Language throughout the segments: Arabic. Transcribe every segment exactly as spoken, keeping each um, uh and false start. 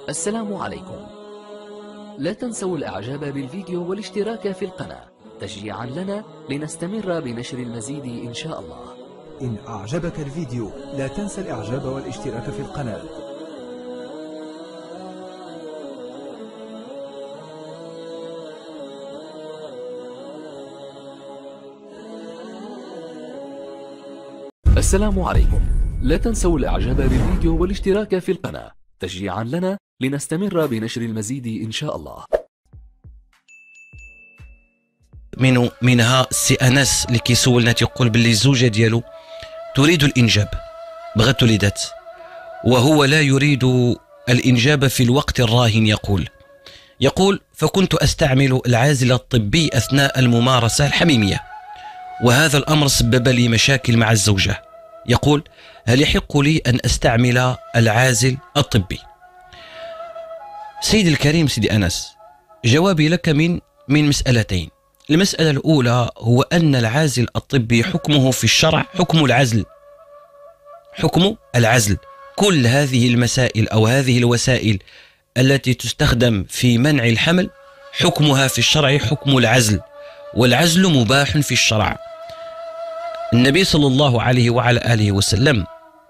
السلام عليكم. لا تنسوا الاعجاب بالفيديو والاشتراك في القناة تشجيعا لنا لنستمر بنشر المزيد ان شاء الله. إن أعجبك الفيديو لا تنسى الإعجاب والاشتراك في القناة. السلام عليكم. لا تنسوا الاعجاب بالفيديو والاشتراك في القناة تشجيعا لنا لنستمر بنشر المزيد ان شاء الله. من منها السي انس اللي كيسولنا تيقول باللي الزوجه ديالو تريد الانجاب، بغات وليدات وهو لا يريد الانجاب في الوقت الراهن. يقول يقول فكنت استعمل العازل الطبي اثناء الممارسه الحميميه، وهذا الامر سبب لي مشاكل مع الزوجه. يقول هل يحق لي ان استعمل العازل الطبي؟ سيدي الكريم سيدي انس، جوابي لك من من مسالتين. المسألة الأولى هو أن العازل الطبي حكمه في الشرع حكم العزل، حكم العزل. كل هذه المسائل أو هذه الوسائل التي تستخدم في منع الحمل حكمها في الشرع حكم العزل، والعزل مباح في الشرع. النبي صلى الله عليه وعلى آله وسلم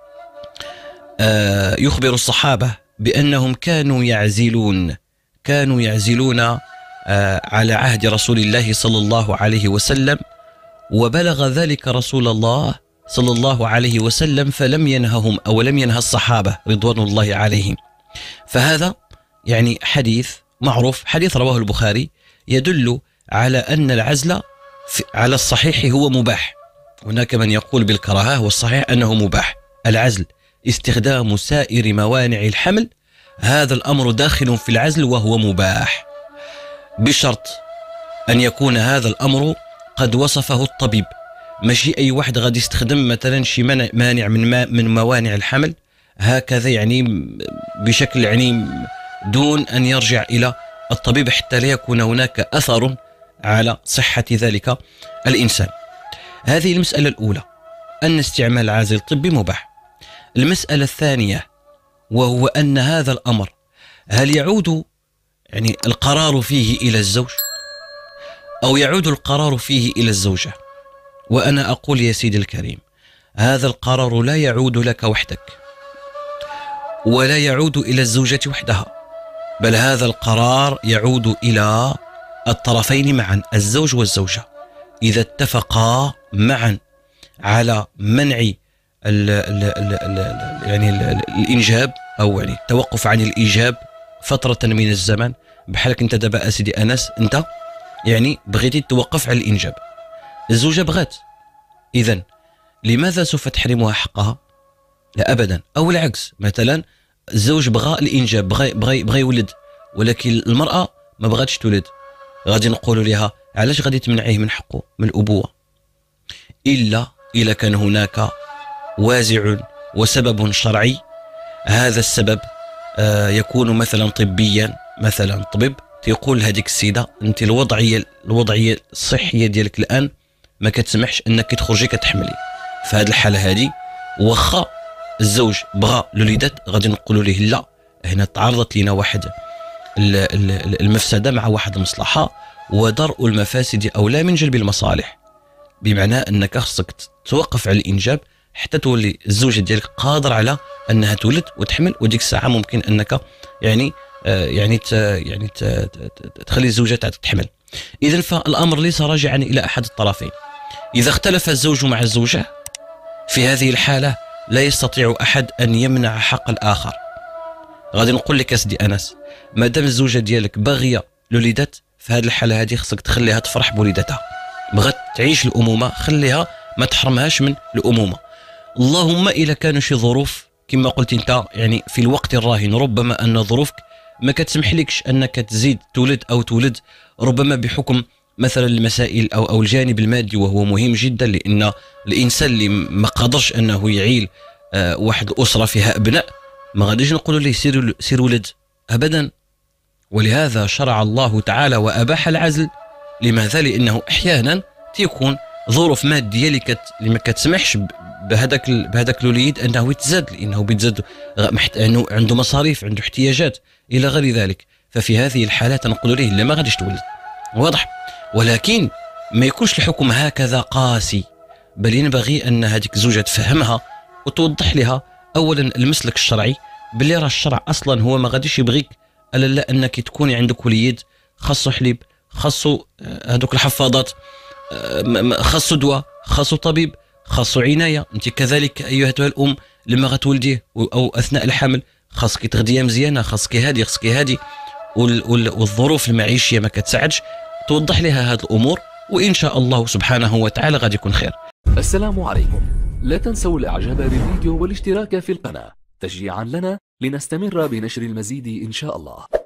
يخبر الصحابة بأنهم كانوا يعزلون كانوا يعزلون على عهد رسول الله صلى الله عليه وسلم، وبلغ ذلك رسول الله صلى الله عليه وسلم فلم ينههم أو لم ينهى الصحابة رضوان الله عليهم. فهذا يعني حديث معروف، حديث رواه البخاري، يدل على أن العزل على الصحيح هو مباح. هناك من يقول بالكراهة، والصحيح أنه مباح. العزل استخدام سائر موانع الحمل، هذا الأمر داخل في العزل وهو مباح، بشرط أن يكون هذا الأمر قد وصفه الطبيب. ماشي أي واحد غادي يستخدم مثلا شي مانع من ما من موانع الحمل هكذا يعني بشكل يعني دون أن يرجع إلى الطبيب حتى لا يكون هناك أثر على صحة ذلك الإنسان. هذه المسألة الأولى، أن استعمال العازل الطبي مباح. المسألة الثانية وهو أن هذا الأمر هل يعود يعني القرار فيه إلى الزوج أو يعود القرار فيه إلى الزوجة؟ وأنا أقول يا سيدي الكريم، هذا القرار لا يعود لك وحدك ولا يعود إلى الزوجة وحدها، بل هذا القرار يعود إلى الطرفين معا، الزوج والزوجة. إذا اتفقا معا على منع ال ال ال ال يعني ال الإنجاب أو يعني التوقف عن الإيجاب فترة من الزمن، بحالك انت دابا اسيدي انس، انت يعني بغيتي توقف على الانجاب، الزوجه بغات، اذا لماذا سوف تحرمها حقها؟ لا ابدا. او العكس، مثلا الزوج بغى الانجاب، بغى بغى بغى يولد، ولكن المراه ما بغاتش تولد، غادي نقولوا لها علاش غادي تمنعيه من حقه من الابوه؟ الا اذا كان هناك وازع وسبب شرعي. هذا السبب آه يكون مثلا طبيا، مثلا طبيب تيقول هذيك السيده انت الوضعيه الوضعيه الصحيه ديالك الان ما كتسمحش انك تخرجي كتحملي. في هذه الحاله هذه واخا الزوج بغى الوليدات غادي نقولوا ليه لا، هنا تعرضت لنا واحد المفسده مع واحد المصلحه، ودرء المفاسد اولى من جلب المصالح، بمعنى انك خصك توقف على الانجاب حتى تولي الزوجه ديالك قادر على انها تولد وتحمل، وديك الساعه ممكن انك يعني آه يعني ت يعني ت تخلي الزوجه تحمل. اذا فالامر ليس راجعا الى احد الطرفين. اذا اختلف الزوج مع الزوجه في هذه الحاله لا يستطيع احد ان يمنع حق الاخر. غادي نقول لك يا سيدي انس، ما دام الزوجه ديالك باغيه الوليدات، في هذه الحاله هذه خصك تخليها تفرح بوليداتها، بغات تعيش الامومه خليها، ما تحرمهاش من الامومه. اللهم إذا كانوا شي ظروف كما قلت انت يعني في الوقت الراهن، ربما ان ظروفك ما كتسمح لكش انك تزيد تولد او تولد، ربما بحكم مثلا المسائل او او الجانب المادي، وهو مهم جدا، لان الانسان اللي ما قادرش انه يعيل آه واحد الاسره فيها ابناء ما غاديش نقولوا ليه سير سير ولد ابدا. ولهذا شرع الله تعالى واباح العزل. لماذا؟ لانه احيانا تيكون ظروف ماديه اللي ما كتسمحش بهذاك بهذاك الوليد انه يتزاد، لانه بيتزاد محت... انه عنده مصاريف، عنده احتياجات الى غير ذلك. ففي هذه الحالات نقول له لا ما غاديش تولد، واضح. ولكن ما يكونش الحكم هكذا قاسي، بل ينبغي ان هذيك الزوجه تفهمها وتوضح لها اولا المسلك الشرعي، باللي راه الشرع اصلا هو ما غاديش يبغيك الا لا انك تكوني عندك وليد خاصو حليب، خاصو هذوك الحفاضات، خاصو دواء، خاصو طبيب، خاصو عنايه. انت كذلك ايتها الام لما غتولديه او اثناء الحمل خاصك تغذيه مزيانه، خاصك هادي، خاصك هادي، والظروف المعيشيه ما كتساعدش. توضح لها هذه الامور وان شاء الله سبحانه وتعالى غادي يكون خير. السلام عليكم. لا تنسوا الاعجاب بالفيديو والاشتراك في القناه تشجيعا لنا لنستمر بنشر المزيد ان شاء الله.